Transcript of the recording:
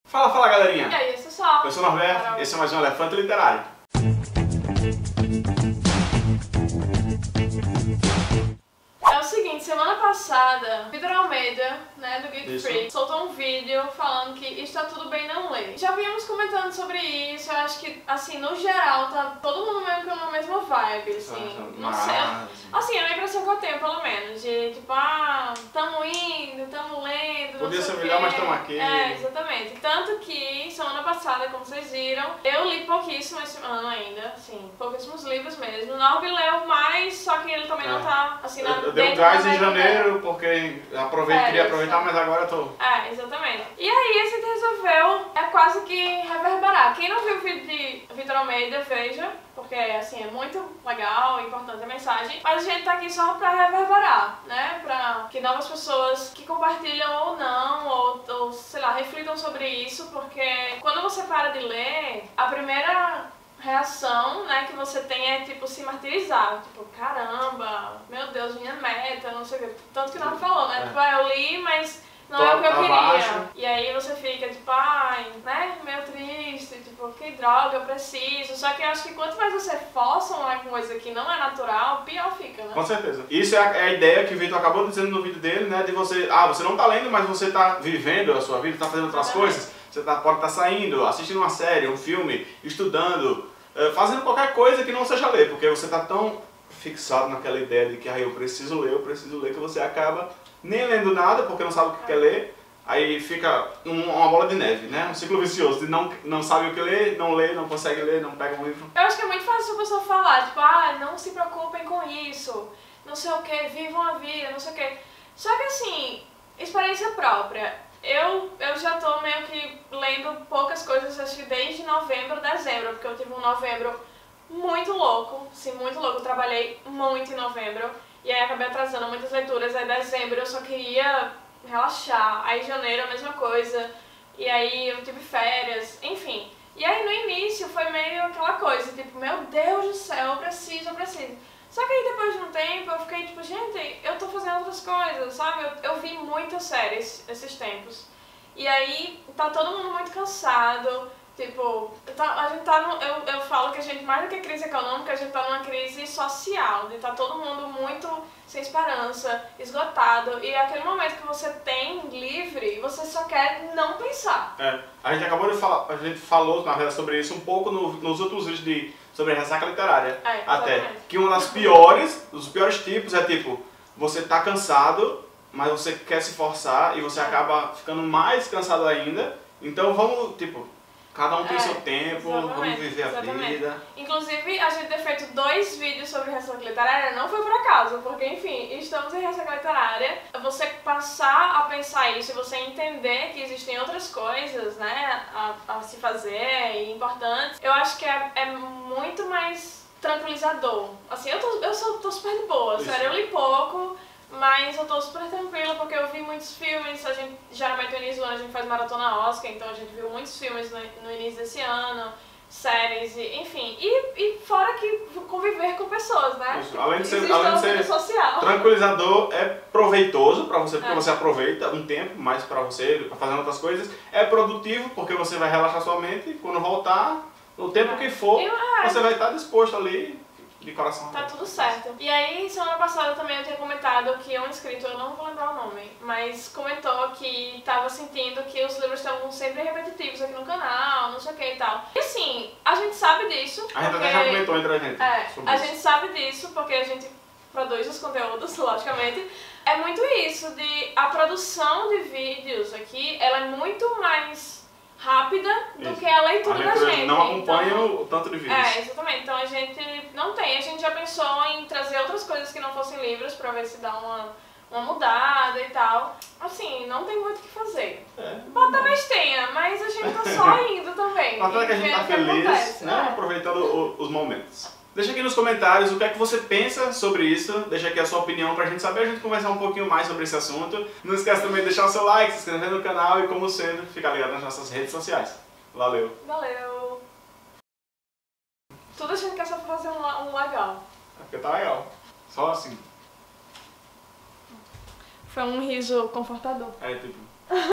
Fala, fala galerinha! E aí, pessoal? Eu sou o Norberto, esse é mais um Elefante Literário. É o seguinte, semana passada, Vitor Almeida, né, do Geek Freak, soltou um vídeo falando que está tudo bem não ler. Já vínhamos comentando sobre isso, eu acho que, assim, no geral, tá todo mundo meio que na mesma vibe, assim, não sei. Assim, é a impressão que eu tenho, pelo menos, de tipo, tamo indo, tamo lendo, podia ser melhor, mas tamo aqui. É, exatamente. Tanto que, semana passada, como vocês viram, eu li pouquíssimo esse ano ainda, assim, pouquíssimos livros mesmo. O Norby leu mais, só que ele também não tá, assim, Deu gás em janeiro, porque queria aproveitar, mas agora eu tô... É, exatamente. E aí a gente resolveu quase que reverberar. Quem não viu o vídeo de Vitor Almeida, veja, porque assim, é muito legal, importante a mensagem. Mas a gente tá aqui só pra reverberar, né? Pra que novas pessoas que compartilham ou não, ou sei lá, reflitam sobre isso, porque quando você para de ler, a primeira reação, né, que você tem é, tipo, se martirizar. Tipo, caramba, meu Deus, minha meta, não sei o que. Tanto que o Norby falou, né? Tipo, eu li, mas não é o que eu queria. E aí você fica, tipo, né, meio triste, tipo, que droga, eu preciso. Só que eu acho que quanto mais você força uma coisa que não é natural, pior fica, né? Com certeza. Isso é a ideia que o Vitor acabou dizendo no vídeo dele, né, de você, você não tá lendo, mas você tá vivendo a sua vida, tá fazendo outras coisas. Você pode estar saindo, assistindo uma série, um filme, estudando, fazendo qualquer coisa que não seja ler, porque você está tão fixado naquela ideia de que eu preciso ler, que você acaba nem lendo nada, porque não sabe o que quer ler, aí fica uma bola de neve, né? Um ciclo vicioso, de não sabe o que ler, não lê, não consegue ler, não pega um livro. Eu acho que é muito fácil a pessoa falar, tipo, não se preocupem com isso, não sei o que, vivam a vida, não sei o que. Só que assim, experiência própria. Eu já tô meio que lendo poucas coisas, acho que desde novembro, dezembro, porque eu tive um novembro muito louco, sim, muito louco. Eu trabalhei muito em novembro e aí acabei atrasando muitas leituras. Aí dezembro eu só queria relaxar, aí janeiro a mesma coisa, e aí eu tive férias, enfim. E aí no início foi meio aquela coisa, tipo, meu Deus do céu, eu preciso. Só que aí depois de um tempo eu fiquei tipo, gente, eu tô fazendo outras coisas, sabe? Eu vi muitas séries esses tempos. E aí tá todo mundo muito cansado, tipo, a gente tá eu falo que a gente, mais do que crise econômica, a gente tá numa crise social, de tá todo mundo muito sem esperança, esgotado. E é aquele momento que você tem livre, você só quer não pensar. A gente acabou de falar, a gente falou na verdade sobre isso um pouco nos outros vídeos sobre ressaca literária, até, que uma das dos piores tipos é tipo, você tá cansado, mas você quer se forçar e você acaba ficando mais cansado ainda, então vamos, tipo, cada um tem seu tempo, vamos viver a vida. Inclusive, a gente ter feito 2 vídeos sobre ressaca literária não foi por acaso, porque, enfim, estamos em ressaca literária. Você passar a pensar isso e você entender que existem outras coisas, né, a se fazer e importantes, eu acho que é muito mais tranquilizador. Assim, eu tô super de boa, sério, eu li pouco, mas eu tô super tranquila porque eu vi muitos filmes. A gente, geralmente no início do ano a gente faz maratona Oscar, então a gente viu muitos filmes no início desse ano, séries, enfim. E fora que conviver com pessoas, né? Isso. Além de ser social. Tranquilizador, é proveitoso pra você, porque você aproveita um tempo mais pra você, pra fazer outras coisas. É produtivo, porque você vai relaxar sua mente e quando voltar, no tempo que for, você vai estar disposto ali. De coração. Tá tudo certo. E aí, semana passada também eu tinha comentado que um inscrito, eu não vou lembrar o nome, mas comentou que tava sentindo que os livros estavam sempre repetitivos aqui no canal, não sei o que e tal. E assim, a gente sabe disso. A gente até já comentou entre a gente. A gente sabe disso porque a gente produz os conteúdos, logicamente. É muito isso, a produção de vídeos aqui, ela é muito mais rápida do que a leitura da gente. Não acompanha o tanto de vídeos. Exatamente. Então a gente não tem. A gente já pensou em trazer outras coisas que não fossem livros pra ver se dá uma mudada e tal. Assim, não tem muito o que fazer. Talvez tenha, mas a gente tá só indo também. Até que a gente tá feliz, né? Aproveitando os momentos. Deixa aqui nos comentários o que é que você pensa sobre isso, deixa aqui a sua opinião pra gente saber, a gente conversar um pouquinho mais sobre esse assunto. Não esquece também de deixar o seu like, se inscrever no canal e, como sempre, ficar ligado nas nossas redes sociais. Valeu! Valeu! Tudo a gente quer só fazer um legal. É porque tá legal. Só assim. Foi um riso confortador. Tipo...